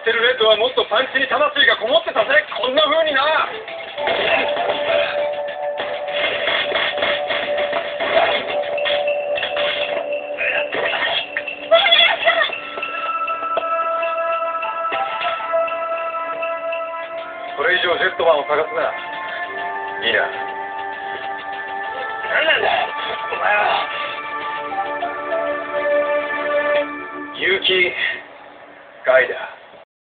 ってるレッドはもっとパンチに魂がこもってたぜ。こんな風にな。これ以上ジェットマンを探すな。いいな。何なんだお前は。結城ガイだ。